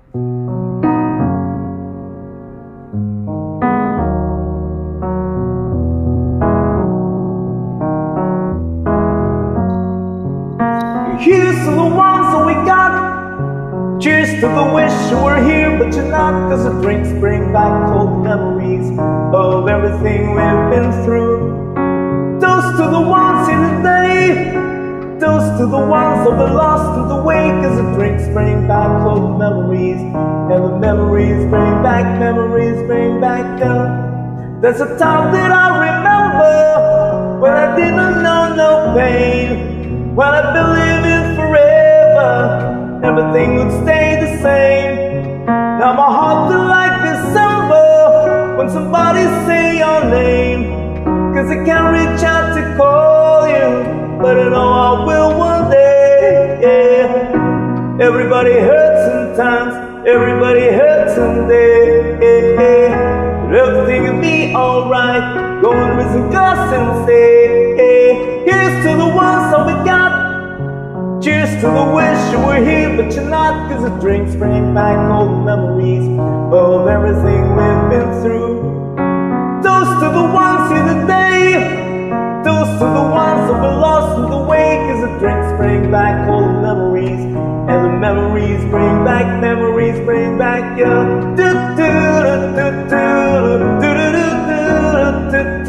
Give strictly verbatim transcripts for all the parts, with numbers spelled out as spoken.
Here's to the ones that we got. Cheers to the wish you were here, but you're not. Cause the drinks bring back cold memories of everything we've been through. Toast to the ones here today. Toast to the ones that were lost to the way. Cause the drinks bring back cold memories, and the memories bring back, memories bring back love. There's a time that I remember when I didn't know no pain. When I believe in forever, everything would stay the same. Now my heart feels like December when somebody say your name. Cause I can't reach out to call you, but I know I will one day, yeah. Everybody hurts sometimes, everybody hurts someday, yeah, yeah. But everything will be alright. Go and raise a glass and say, hey, here's to the ones that we got. Cheers to the wish you were here, but you're not. Cause the drinks bring back old memories of everything we've been through. Toast to the ones here today. Toast to the ones that were lost in the way. Cause the drinks bring back old memories, and the memories bring back, memories bring back, yeah. Do do do do do do do do do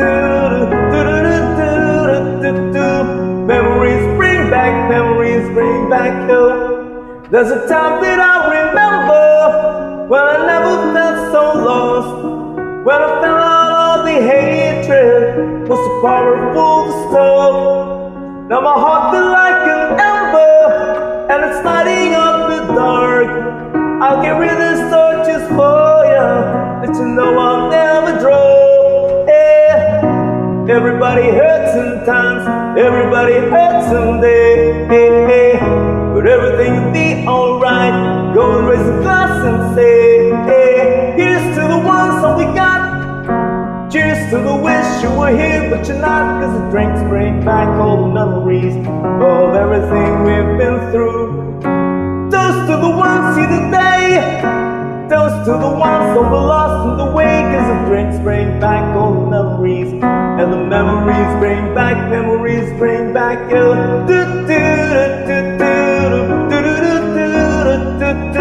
do do do. Memories bring back, memories bring back you. There's a time that I remember when I never felt so lost, when I felt all the hatred was so powerful to stop. Now my heart feels like an ember, and it's lighting up the dark. I'll get rid of this torch just for you, that you know I'll never drop, yeah. Everybody hurts sometimes, everybody hurts someday, hey, hey. But everything will be alright. Go and raise a glass and say, hey, here's to the ones that we got. Cheers to the wish you were here, but you're not. Cause the drinks bring back old memories of everything we've been through. Toast to the ones here today. Toast to the ones that were lost in the way. Cause the drinks bring back old memories, and the memories bring back, memories bring back you. Do do do do do do do do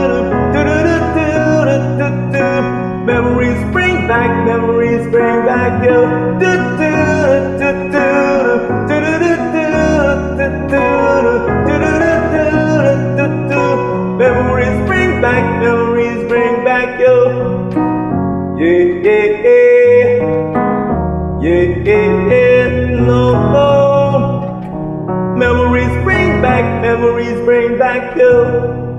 do do do. Memories bring back, memories bring back you. Do do do do do do do do do do. Memories bring back, memories bring back you. Yeah, yeah, yeah. Yeah, yeah, yeah, no, no. Memories bring back, memories bring back you.